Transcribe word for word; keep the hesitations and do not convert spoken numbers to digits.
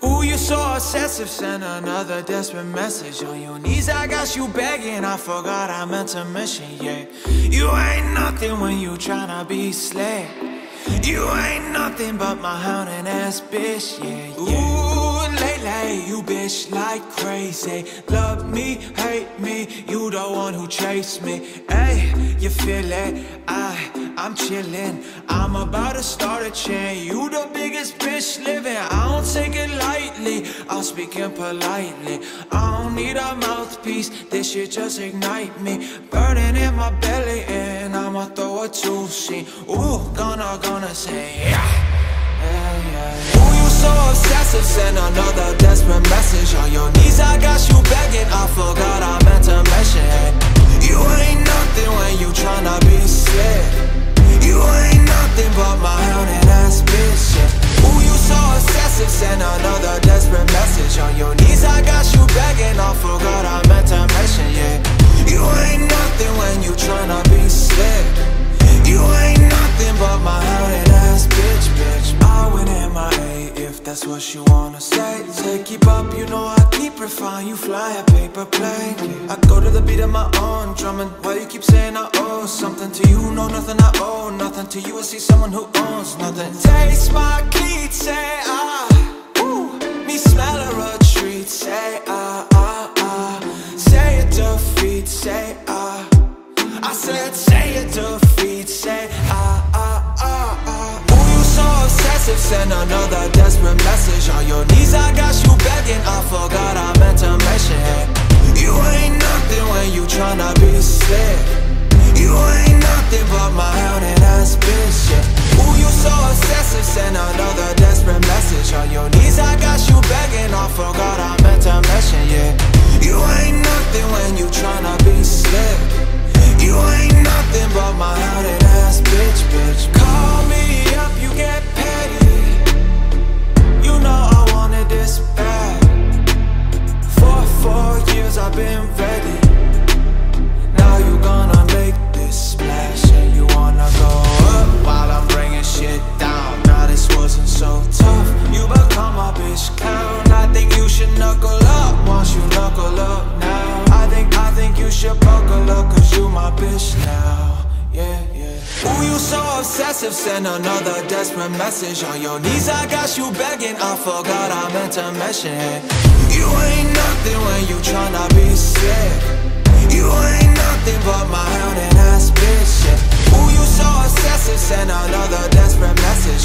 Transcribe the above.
Ooh, you're so obsessive, send another desperate message. On your knees, I got you begging, I forgot I meant to mention, yeah. You ain't nothing when you tryna be slick. You ain't nothing but my houndin' ass bitch, yeah, yeah. Ooh, lately, you bitch like crazy. Love me, hate me, you the one who chased me. Ayy, you feel it, I, I'm chillin'. I'm about to start a chain. You the biggest bitch living, I don't take it lightly. I'm speaking politely, I don't need a mouthpiece. This shit just ignite me, burning in my belly, and I'ma throw a two-scene. Ooh, gonna, gonna say yeah. Yeah, yeah. Ooh, you so obsessive, send another desperate message. On your knees, I got you begging, I forgot I meant to mention. You ain't nothing when you tryna be slick. You ain't nothing but my houndin' ass bitch, yeah. Ooh, you so obsessive, send another desperate message. On your knees, I got you begging, I forgot I meant to mention, yeah. You ain't nothing when you tryna be slick. You ain't nothing but my houndin' ass bitch, bitch. I win in my A, if that's what you wanna say. Say keep up, you know I keep refined. You fly a paper plane, yeah. I go to the beat of my own drumming. Why you keep saying I owe something to you? No, nothing I owe, nothing to you. I see someone who owns nothing. Taste my cleat, say ah. Woo. Me smell a retreat, say ah, ah, ah. Say it defeat, say ah. I said say it defeat, say ah, ah, ah, ah. Ooh, you so obsessive, send another desperate message. On your knees, I got you begging, I forgot I meant to mention. You ain't nothing when you tryna be slick. You ain't nothing but my houndin' ass bitch, yeah. Ooh, you so obsessive, send another desperate message. On your knees, I got you begging, I forgot I meant to mention, yeah. You ain't nothing when you tryna be slick. You ain't nothing but my houndin' ass bitch, bitch. Call me up, you get petty. You know I wanted this bad. For four years I've been ready. Now you gonna make this splash, and you wanna go up while I'm bringing shit down. Now this wasn't so tough, you become my bitch clown. I think you should knuckle up once you knuckle up now. I think, I think you should buckle up, cause you my bitch now, yeah, yeah. Ooh, you so obsessive, send another desperate message. On your knees, I got you begging, I forgot I meant to mention. You ain't nothing when you tryna be slick. You ain't nothing but my houndin' ass bitch, yeah. Ooh, you so obsessive, send another desperate message.